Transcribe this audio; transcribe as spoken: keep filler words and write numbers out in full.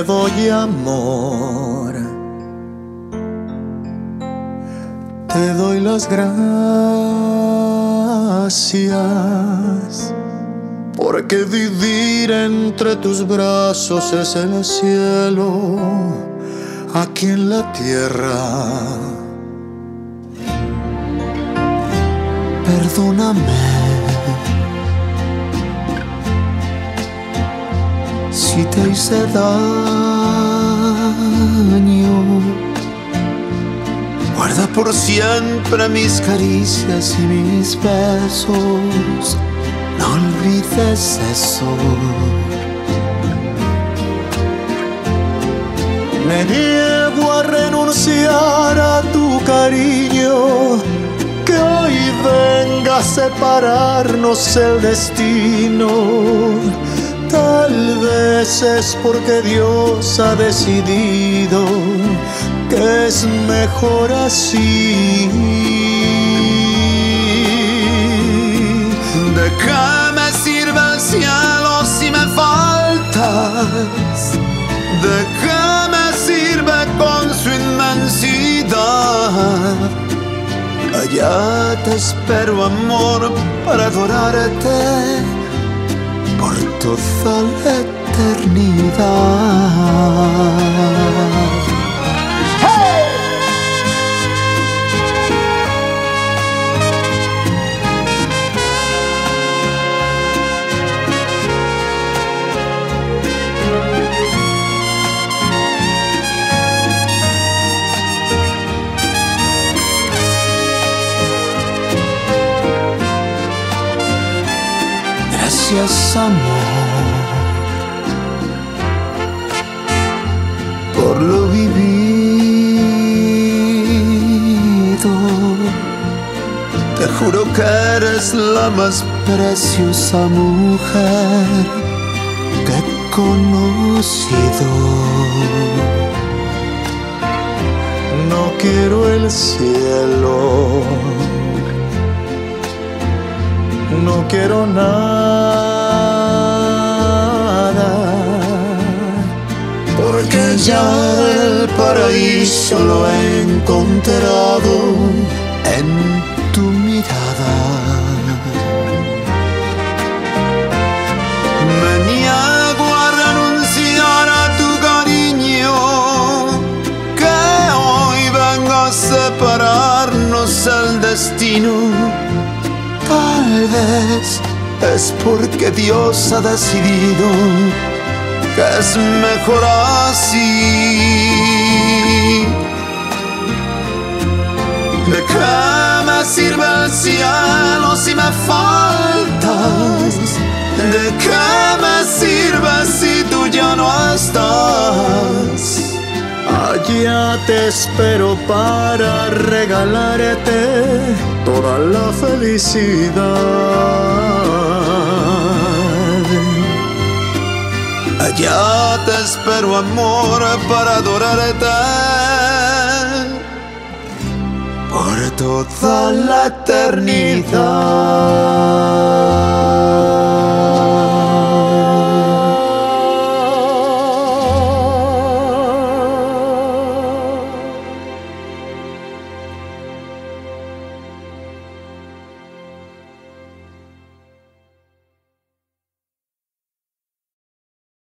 doy amor, te doy las gracias, porque vivir entre tus brazos es el cielo aquí en la tierra. Perdóname si te hice daño. Guarda por siempre mis caricias y mis besos, no olvides eso. Me niego a renunciar a tu cariño, que hoy venga a separarnos el destino. Tal vez es porque Dios ha decidido que es mejor así. ¿De qué me sirve el cielo si me faltas? ¿De qué me sirve con su inmensidad? Allá te espero, amor, para adorarte por toda la eternidad. ¡Hey! Gracias, amor, por lo vivido. Te juro que eres la más preciosa mujer que he conocido. No quiero el cielo, no quiero nada, porque ya el paraíso lo he encontrado en tu mirada. Me niego a renunciar a tu cariño, que hoy venga a separarnos el destino. Tal vez es porque Dios ha decidido que es mejor así. ¿De qué me sirve el cielo si me faltas? ¿De qué me sirve si tú ya no estás? Allá te espero para regalarte toda la felicidad. Allá te espero, amor, para adorarte por toda la eternidad.